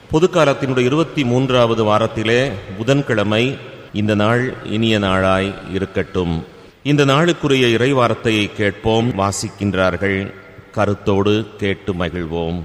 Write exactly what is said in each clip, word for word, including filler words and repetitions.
பொதுக்காலத்தினுடைய இருபத்தி மூன்றாவது வாரத்திலே புதன்கிழமை இந்த நாள் இனிய நாளாய் இருக்கட்டும். இந்த நாளுக்குரிய இறைவார்த்தையை கேட்போம். வாசிக்கின்றார்கள். கருத்தோடு கேட்டு மகிழ்வோம்.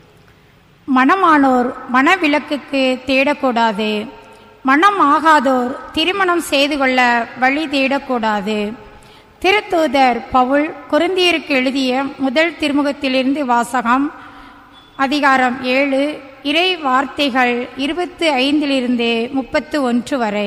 மணமானோர் மணவிலக்குக்கு தேடக்கூடாது. மணம் ஆகாதோர் திருமணம் செய்து கொள்ள வழி தேடக்கூடாது. திருத்தூதர் பவுல் கொரிந்தியருக்கு எழுதிய முதல் திருமுகத்திலிருந்து வாசகம். அதிகாரம் ஏழு, இறை வார்த்தைகள் இருபத்தி ஐந்திலிருந்து முப்பத்து ஒன்று வரை.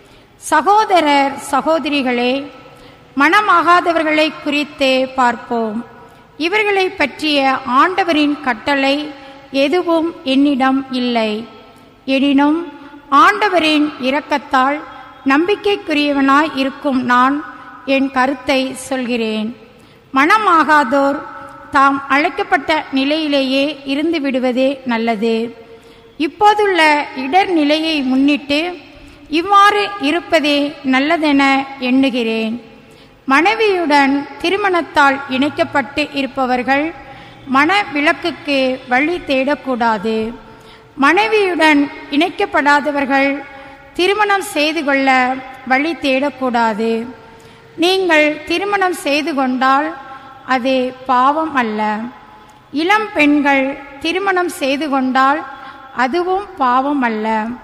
சகோதரர் சகோதரிகளே, மணமாகாதவர்களை குறித்து பார்ப்போம். இவர்களை பற்றிய ஆண்டவரின் கட்டளை எதுவும் என்னிடம் இல்லை. எனினும் ஆண்டவரின் இரக்கத்தால் நம்பிக்கைக்குரியவனாய் இருக்கும் நான் என் கருத்தை சொல்கிறேன். மணமாகாதோர் தாம் அழைக்கப்பட்ட நிலையிலேயே இருந்து விடுவதே நல்லது. இப்போதுள்ள இடர் நிலையை முன்னிட்டு இவ்வாறு இருப்பதே நல்லதென எண்ணுகிறேன். மனைவியுடன் திருமணத்தால் இணைக்கப்பட்டு இருப்பவர்கள் மன விலக்குக்கு வழி தேடக்கூடாது. மனைவியுடன் இணைக்கப்படாதவர்கள் திருமணம் செய்து கொள்ள வழி தேடக்கூடாது. நீங்கள் திருமணம் செய்து கொண்டால் அது பாவம் அல்ல. இளம் பெண்கள் திருமணம் செய்து கொண்டால் அதுவும் பாவம் அல்ல.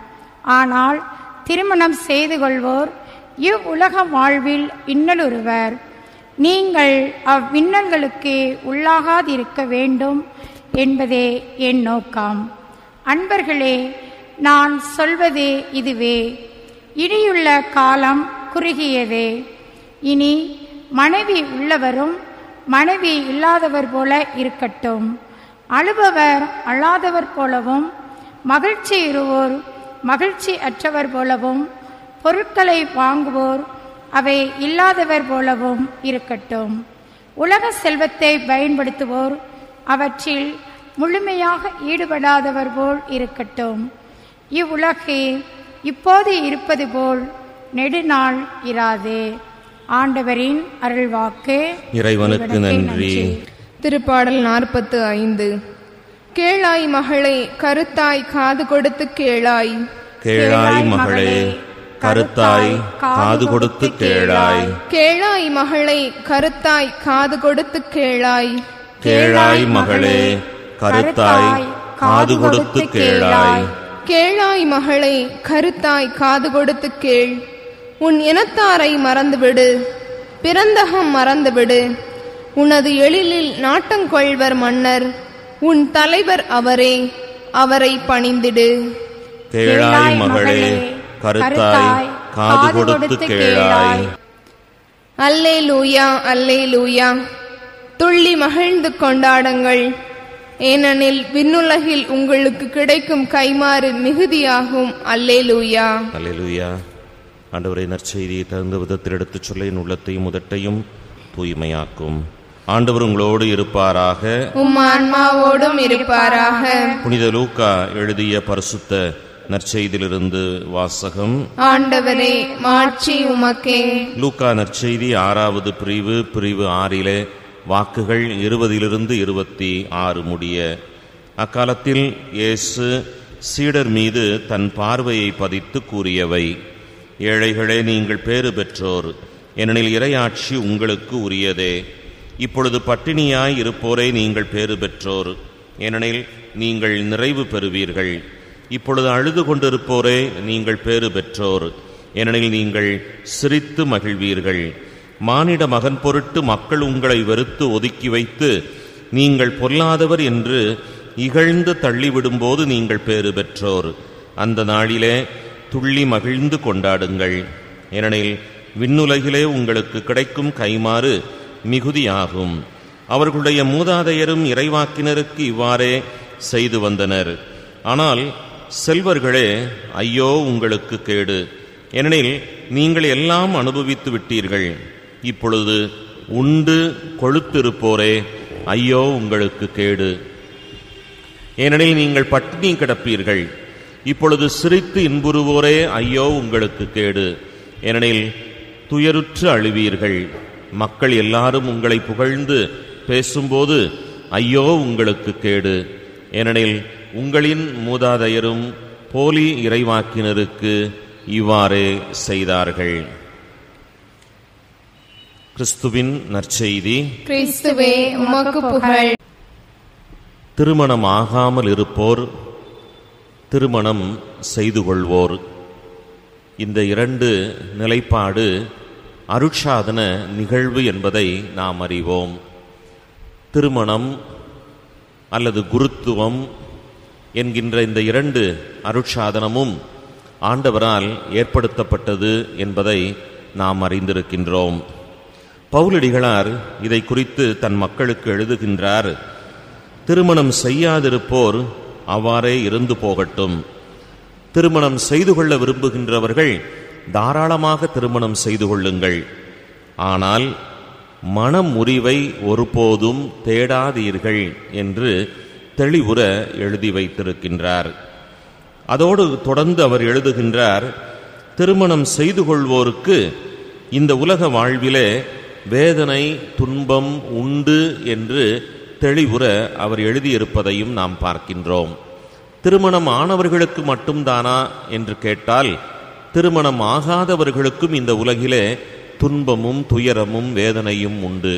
ஆனால் திருமணம் செய்து கொள்வோர் இவ்வுலக வாழ்வில் இன்னலுறுவர். நீங்கள் அவ்வின்னல்களுக்கு உள்ளாகாதிருக்க வேண்டும் என்பதே என் நோக்கம். அன்பர்களே, நான் சொல்வது இதுவே. இனியுள்ள காலம் குறுகியதே. இனி மனைவி உள்ளவரும் மனைவி இல்லாதவர் போல இருக்கட்டும். அழுபவர் அழாதவர் போலவும், மகிழ்ச்சி இருவோர் மகிழ்ச்சி அற்றவர் போலவும், பொருட்களை வாங்குவோர் அவை இல்லாதவர் போலவும் இருக்கட்டும். உலக செல்வத்தை பயன்படுத்துவோர் அவற்றில் முழுமையாக ஈடுபடாதவர் போல் இருக்கட்டும். இவ்வுலகு இப்போது இருப்பது போல் நெடுநாள் இராது. ஆண்டவரின் அருள்வாக்கு. இறைவனுக்கு நன்றி. திருப்பாடல் நாற்பத்து ஐந்து. கேளாய் மகளே, கருத்தாய் காது கொடுத்து கேளாய். கேளாய் மகளே, கருத்தாய் காது கொடுத்து கேளாய். கேளாய் மகளே, கருத்தாய் காது கொடுத்து கேளாய். கேளாய் மகளே, கருத்தாய் காது கொடுத்து கேளாய். கேளாய் மகளே, கருத்தாய் காது கொடுத்து கேள். உன் இனத்தாரை மறந்துவிடு, பிறந்தகம் மறந்துவிடு. உனது எழிலில் நாட்டங்கொள்வர் மன்னர், உன் தலைவர் அவரே, அவரை பணிந்திடு. கேளாய் மகளே, கருத்தாய் காது கொடுத்து கேளாய். அல்லேலூயா, அல்லேலூயா. துள்ளி மகிழ்ந்து கொண்டாடுங்கள், ஏனெனில் விண்ணுலகில் உங்களுக்கு கிடைக்கும் கைமாறு மிகுதியாகும். அல்லேலூயா, அல்லேலூயா. ஆண்டவரை நற்செய்தியை தகுந்த விதத்தில் எடுத்துச் சொல்ல என் உள்ளத்தையும் உதட்டையும் தூய்மையாக்கும். ஆண்டவர் உங்களோடு இருப்பாராக, உம் ஆன்மாவோடும் இருப்பாராக. புனித லூக்கா எழுதிய பரிசுத்த நற்செய்தியிலிருந்து வாசகம். ஆண்டவரே, மாட்சி உமக்கே. லூக்கா நற்செய்தி ஆறாவது பிரிவு பிரிவு ஆறிலே வாக்குகள் இருபதிலிருந்து இருபத்தி ஆறு முடிய. அக்காலத்தில் இயேசு சீடர் மீது தன் பார்வையை பதித்து கூறியவை: ஏழைகளே, நீங்கள் பேறு பெற்றோர், ஏனெனில் இறையாட்சி உங்களுக்கு உரியதே. இப்பொழுது பட்டினியாய் இருப்போரே நீங்கள் பேறு பெற்றோர், ஏனெனில் நீங்கள் நிறைவு பெறுவீர்கள். இப்பொழுது அழுது கொண்டிருப்போரே நீங்கள் பேறு பெற்றோர், ஏனெனில் நீங்கள் சிரித்து மகிழ்வீர்கள். மானிட மகன் பொருட்டு மக்கள் உங்களை வெறுத்து ஒதுக்கி வைத்து நீங்கள் பொல்லாதவர் என்று இகழ்ந்து தள்ளிவிடும்போது நீங்கள் பேறு பெற்றோர். அந்த நாளிலே துள்ளி மகிழ்ந்து கொண்டாடுங்கள், ஏனெனில் விண்ணுலகிலே உங்களுக்கு கிடைக்கும் கைமாறு மிகுதியாகும். அவர்களுடைய மூதாதையரும் இறைவாக்கினருக்கு இவ்வாறே செய்து வந்தனர். ஆனால் செல்வர்களே, ஐயோ உங்களுக்கு கேடு, ஏனெனில் நீங்கள் எல்லாம் அனுபவித்து விட்டீர்கள். இப்பொழுது உண்டு கொழுத்திருப்போரே, ஐயோ உங்களுக்கு கேடு, ஏனெனில் நீங்கள் பட்டினி கிடப்பீர்கள். இப்பொழுது சிரித்து இன்புறுவோரே, ஐயோ உங்களுக்கு கேடு, ஏனெனில் துயருற்று அழுவீர்கள். மக்கள் எல்லாரும் உங்களை புகழ்ந்து பேசும்போது ஐயோ உங்களுக்கு கேடு, ஏனெனில் உங்களின் மூதாதையரும் போலி இறைவாக்கினருக்கு இவ்வாறே செய்தார்கள். கிறிஸ்துவின் நற்செய்தி. கிறிஸ்துவே உமக்கு புகழ். திருமணம் ஆகாமல் இருப்போர், திருமணம் செய்து கொள்வோர், இந்த இரண்டு நிலைப்பாடு அருட்சாதன நிகழ்வு என்பதை நாம் அறிவோம். திருமணம் அல்லது குருத்துவம் என்கின்ற இந்த இரண்டு அருட்சாதனமும் ஆண்டவரால் ஏற்படுத்தப்பட்டது என்பதை நாம் அறிந்திருக்கின்றோம். பவுலடிகளார் இதை குறித்து தன் மக்களுக்கு எழுதுகின்றார். திருமணம் செய்யாதிருப்போர் அவ்வாறே இருந்து போகட்டும். திருமணம் செய்து கொள்ள விரும்புகின்றவர்கள் தாராளமாக திருமணம் செய்து கொள்ளுங்கள். ஆனால் மனமுறிவை ஒருபோதும் தேடாதீர்கள் என்று தெளிவுற எழுதி வைத்திருக்கின்றார். அதோடு தொடர்ந்து அவர் எழுதுகின்றார், திருமணம் செய்து கொள்வோருக்கு இந்த உலக வாழ்விலே வேதனை துன்பம் உண்டு என்று தெளிவுற அவர் எழுதியிருப்பதையும் நாம் பார்க்கின்றோம். திருமணம் ஆனவர்களுக்கு மட்டும்தானா என்று கேட்டால், திருமணம் ஆகாதவர்களுக்கும் இந்த உலகிலே துன்பமும் துயரமும் வேதனையும் உண்டு.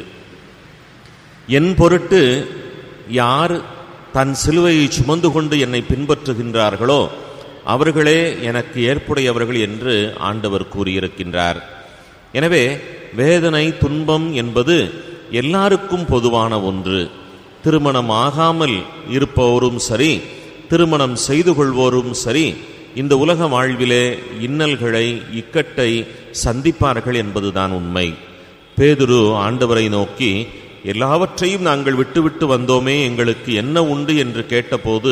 என் பொருட்டு யார் தன் சிலுவையை சுமந்து கொண்டு என்னை பின்பற்றுகின்றார்களோ அவர்களே எனக்கு ஏற்புடையவர்கள் என்று ஆண்டவர் கூறியிருக்கின்றார். எனவே வேதனை துன்பம் என்பது எல்லாருக்கும் பொதுவான ஒன்று. திருமணம் ஆகாமல் இருப்பவரும் சரி, திருமணம் செய்து கொள்வோரும் சரி, இந்த உலக வாழ்விலே இன்னல்களை இக்கட்டை சந்திப்பார்கள் என்பதுதான் உண்மை. பேதுரு ஆண்டவரை நோக்கி, எல்லாவற்றையும் நாங்கள் விட்டுவிட்டு வந்தோமே, எங்களுக்கு என்ன உண்டு என்று கேட்டபோது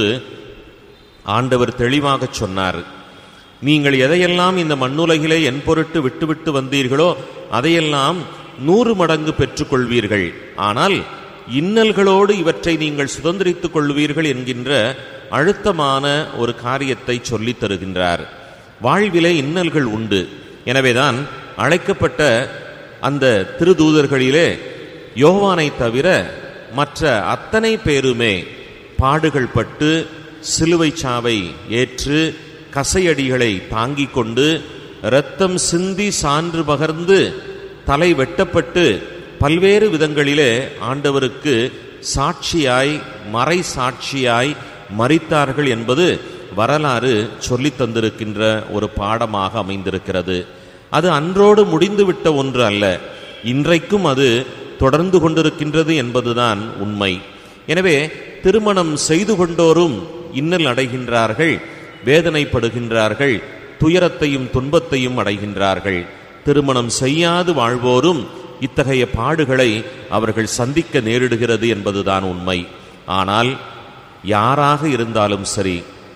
ஆண்டவர் தெளிவாக சொன்னார், நீங்கள் எதையெல்லாம் இந்த மண்ணுலகிலே என் பொருட்டு விட்டுவிட்டு வந்தீர்களோ அதையெல்லாம் நூறு மடங்கு பெற்றுக்கொள்வீர்கள். ஆனால் இன்னல்களோடு இவற்றை நீங்கள் சுதந்திரித்துக் கொள்வீர்கள் என்கின்ற அழுத்தமான ஒரு காரியத்தை சொல்லித் தருகின்றார். வாழ்விலே இன்னல்கள் உண்டு. எனவேதான் அழைக்கப்பட்ட அந்த திருதூதர்களிலே யோவானை தவிர மற்ற அத்தனை பேருமே பாடுகள் பட்டு சிலுவை சாவை ஏற்று கசையடிகளை தாங்கிக் கொண்டு இரத்தம் சிந்தி சான்று பகர்ந்து தலை வெட்டப்பட்டு பல்வேறு விதங்களிலே ஆண்டவருக்கு சாட்சியாய் மறை சாட்சியாய் மரித்தார்கள் என்பது வரலாறு சொல்லித் தந்திருக்கின்ற ஒரு பாடமாக அமைந்திருக்கிறது. அது அன்றோடு முடிந்துவிட்ட ஒன்று அல்ல, இன்றைக்கும் அது தொடர்ந்து கொண்டிருக்கின்றது என்பதுதான் உண்மை. எனவே திருமணம் செய்து கொண்டோரும் இன்னல் அடைகின்றார்கள், வேதனைப்படுகின்றார்கள், துயரத்தையும் துன்பத்தையும் அடைகின்றார்கள். திருமணம் செய்யாது வாழ்வோரும் இத்தகைய பாடுகளை அவர்கள் சந்திக்க நேரிடுகிறது என்பதுதான் உண்மை. ஆனால் யாராக இருந்தாலும் சரி,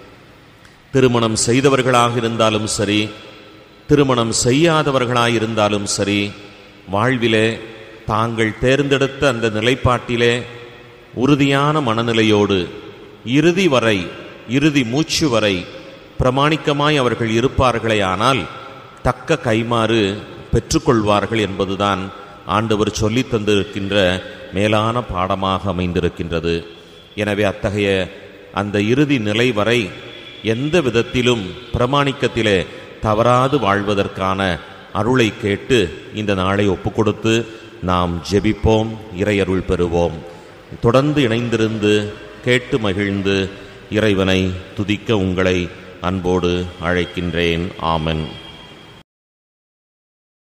திருமணம் செய்தவர்களாக இருந்தாலும் சரி, திருமணம் செய்யாதவர்களாக இருந்தாலும் சரி, வாழ்விலே தாங்கள் தேர்ந்தெடுத்த அந்த நிலைப்பாட்டிலே உறுதியான மனநிலையோடு இறுதி வரை, இறுதி மூச்சு வரை பிரமாணிக்கமாய் அவர்கள் இருப்பார்களே ஆனால் தக்க கைமாறு பெற்றுக்கொள்வார்கள் என்பதுதான் ஆண்டவர் சொல்லி தந்திருக்கின்ற மேலான பாடமாக அமைந்திருக்கின்றது. எனவே அத்தகைய அந்த இறுதி நிலை வரை எந்த விதத்திலும் பிரமாணிக்கத்திலே தவறாது வாழ்வதற்கான அருளை கேட்டு இந்த நாளை ஒப்புக்கொடுத்து நாம் ஜெபிப்போம், இறையருள் பெறுவோம். தொடர்ந்து இணைந்திருந்து கேட்டு மகிழ்ந்து இறைவனை துதிக்க உங்களை அன்போடு அழைக்கின்றேன். ஆமென்.